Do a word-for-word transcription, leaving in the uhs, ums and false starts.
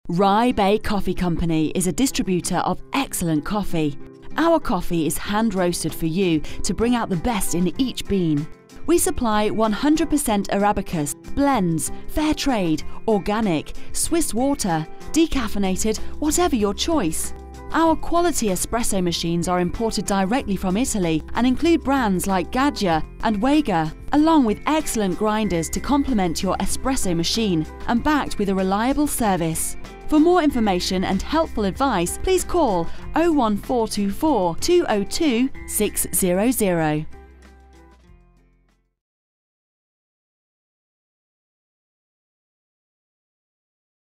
Rye Bay Coffee Company is a distributor of excellent coffee. Our coffee is hand-roasted for you to bring out the best in each bean. We supply one hundred percent Arabicas, blends, fair trade, organic, Swiss water, decaffeinated, whatever your choice. Our quality espresso machines are imported directly from Italy and include brands like Gaggia and Wega, along with excellent grinders to complement your espresso machine and backed with a reliable service. For more information and helpful advice, please call oh one four two four, two oh two, six hundred.